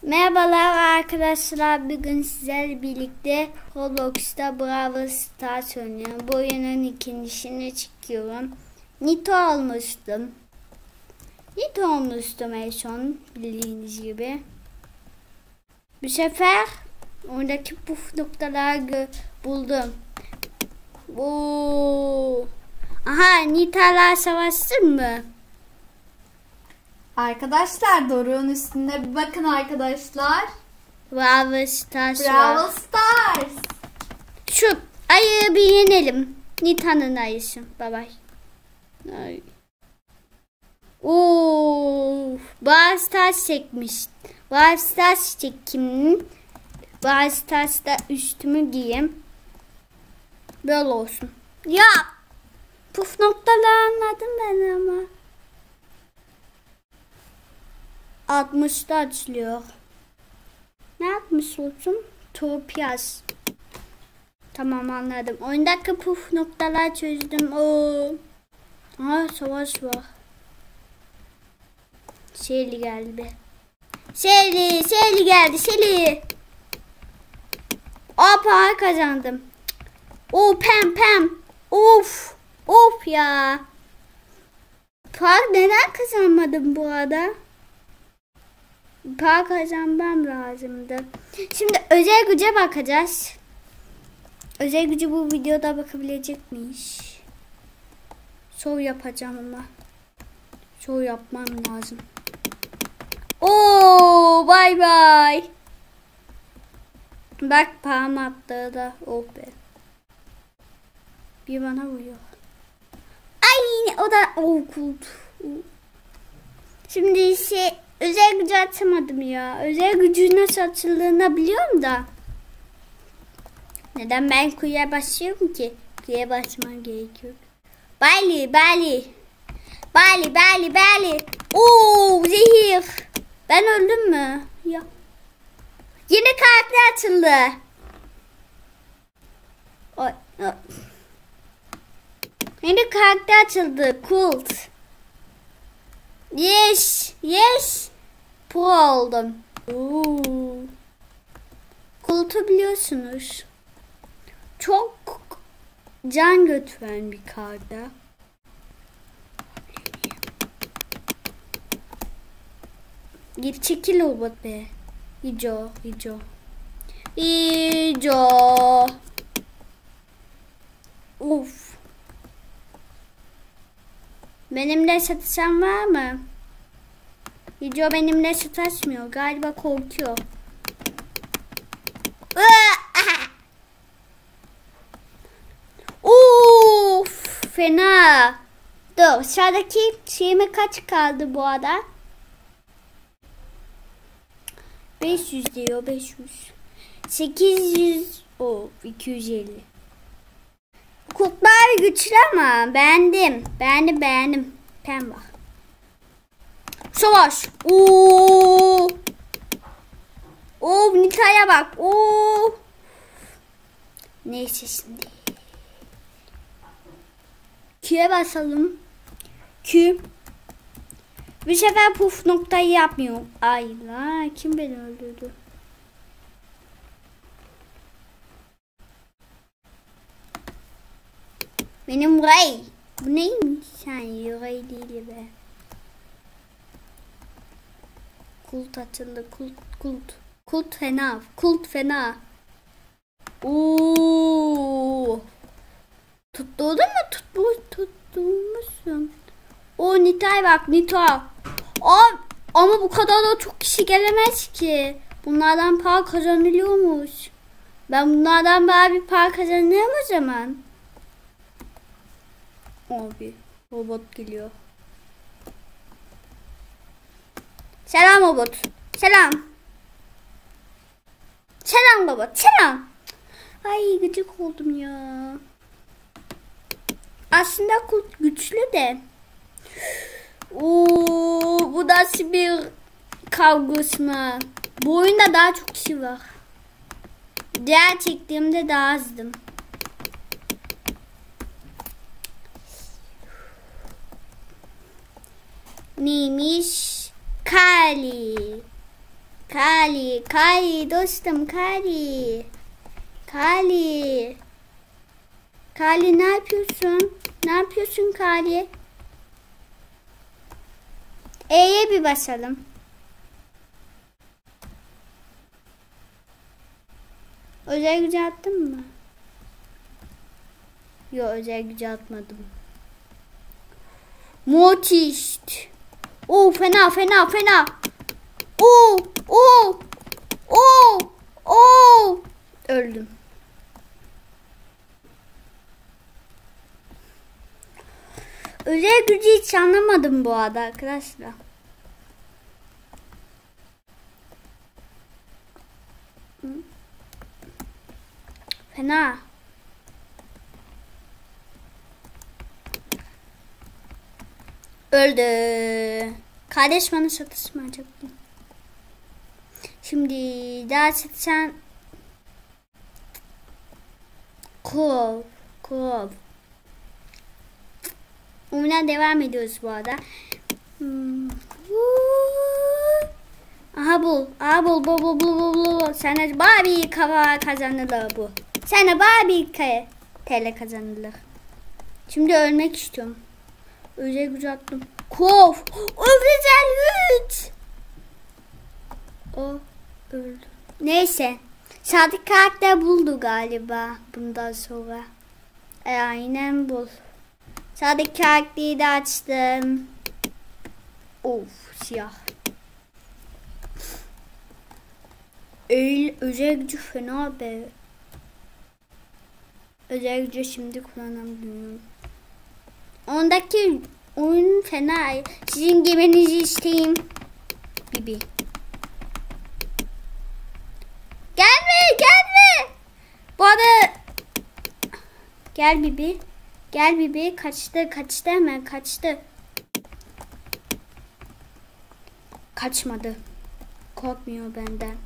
Merhabalar arkadaşlar, bugün sizlerle birlikte Roblox'ta Brawl Stars oynuyorum. Bu oyunun ikincisini çekiyorum. Nito olmuştum en son, bildiğiniz gibi. Bu sefer oradaki puf noktaları buldum. Aha, Nita'lar savaşsın mı? Arkadaşlar Doruk'un üstünde bir bakın arkadaşlar. Brawl Stars Brawl var. Stars. Şu ayıyı bir yenelim. Nita'nın ayısı. Bye bye. Ay. Brawl Stars çekmiş. Brawl Stars çekiminin. Brawl Stars'ta üstümü giyeyim. Böyle olsun. Ya. Puf noktaları anladım ben ama. 60'da açılıyor. Ne yapmış olsun? Topyaz. Tamam, anladım. Oyundaki puf noktalar çözdüm. Aha, savaş var. Shelly geldi. Shelly geldi. Shelly. Para kazandım. Pem. Of ya. Para neden kazanmadım bu arada? Para kazanmam lazımdı. Şimdi özel güce bakacağız. Özel gücü bu videoda bakabilecek miyiz? Show yapacağım ama. Show yapmam lazım. Bye bye. Bak, param attı da. Oh be. Bir bana vuruyor. Ay, o da kult. Şimdi özel gücü açamadım ya. Özel gücü nasıl açıldığını biliyorum da. Neden ben kuyuya basıyorum ki? Kuyuya basmam gerekiyor. Bali. Zehir. Ben öldüm mü? Ya. Yeni karakter açıldı. Yeni karakter açıldı. Kult. Yes. Pro oldum. Kultu biliyorsunuz. Çok can götüren bir karda. Git çekil robot be. Hico. Uf. Benimle satışan var mı? Hico benimle sataşmıyor. Galiba korkuyor. Fena. Dur, sıradaki şeyime kaç kaldı bu arada? 500 diyor, 500. 800. 250. Kurtlar güçlü ama beğendim. Pembe. Savaş. Nita'ya bak. Neyse şimdi. Q'ye basalım. Q. Bu sefer puf noktayı yapmıyor. Ay la, kim beni öldürdü? Benim Ray. Bu neymiş? Sen Ray değil be. Kult açıldı. Kult fena. Tutturdun mu? Tutturmuşsun. Nita'ya bak, Nita. Ama bu kadar da çok kişi gelemez ki. Bunlardan para kazanılıyormuş. Ben bunlardan bir para kazanıyorum o zaman. Abi, robot geliyor. Selam robot. Selam robot. Selam. Ay, gıcık oldum ya. Aslında kurt güçlü de. Bu nasıl bir kavgasına. Bu oyunda daha çok kişi var. Diğer çektiğimde daha azdım. Neymiş? Kali. Kali, Kali dostum Kali. Kali. Kali ne yapıyorsun? Ne yapıyorsun Kali? E'ye bir basalım. Özel gücü attın mı? Yok özel gücü atmadım. Mortist. Oo fena fena fena. Oo oo oo oo. Öldüm. Özel gücü hiç anlamadım bu arada arkadaşlar. Fena. Öldü. Kardeş bana çatışmayacaktı. Şimdi daha çatışan Kov. Umuna devam ediyoruz bu arada. Aha bul. Aha bul. Sana Barbie kazanılır bu. Sana Barbie TL kazanılır. Şimdi ölmek istiyorum. Özel gücü attım. Kov. Özel güç. O öldü. Neyse. Sadık karakter buldu galiba bundan sonra. Aynen bul. Sadık karakteri de açtım. Of siyah. Özel gücü fena be. Özel gücü şimdi kullanamıyorum. Ondaki oyun fena. Sizin geminizi isteyeyim. Bibi. Gelme. Bu arada gel Bibi. Gel Bibi. Kaçtı hemen kaçtı. Kaçmadı. Korkmuyor benden.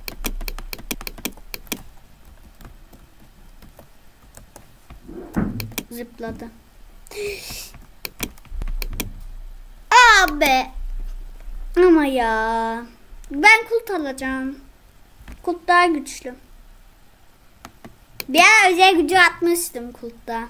Zıpladı. Abi. Ama ya. Ben kurt alacağım. Kurt daha güçlü. Bir ara özel gücü atmıştım kurtta.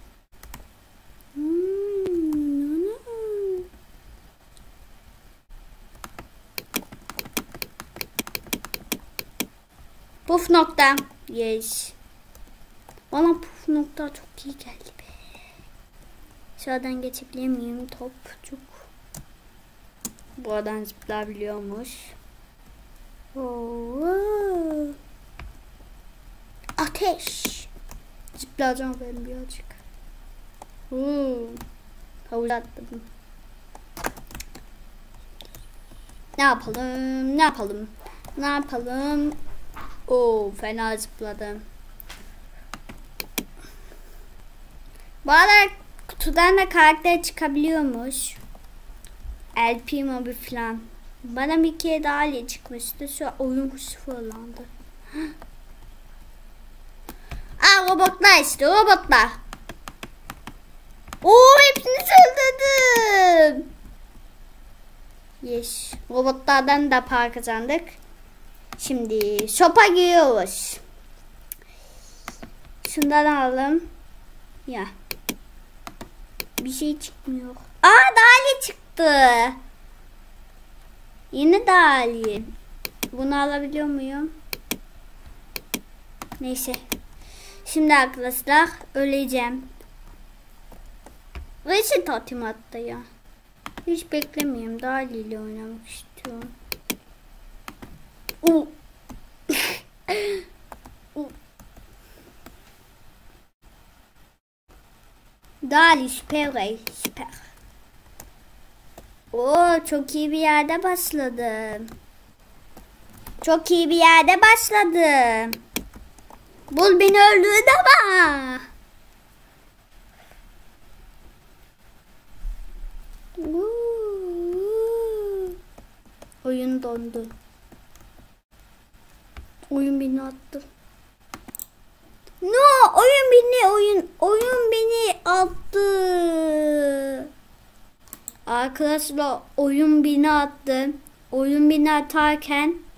Puf nokta. Yes. Bana puf nokta çok iyi geldi be. Şuradan geçebilir miyim topçuk? Buradan zıplayabiliyormuş. Ateş. Zıplayacağım ben birazcık. Havuz attım. Ne yapalım? Oo fena zıpladım. Bu arada kutudan da karakter çıkabiliyormuş. El Primo bir falan. Bana bir kere daha ile çıkmıştı. Şu oyun kuşu fırlandı. Robotlar işte robotlar. Hepsini öldürdüm. Yes. Robotlardan da para kazandık. Şimdi sopa giriyoruz. Şundan alalım. Ya. Bir şey çıkmıyor. Dali çıktı. Yine dali. Bunu alabiliyor muyum? Neyse. Şimdi arkadaşlar öleceğim. Reset atayım hatta ya. Hiç beklemiyorum. Dali ile oynamak istiyorum. Dali süper. Çok iyi bir yerde başladım. Bul beni öldürdü ama. Oyun dondu. Oyun beni attı. Oyun beni attı. Arkadaşlar oyun beni attı. Oyun beni atarken